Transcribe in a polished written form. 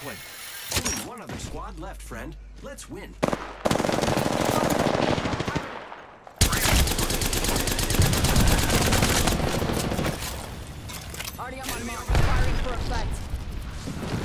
one. Only one other squad left, friend. Let's win. Already on my mark. Firing for effect.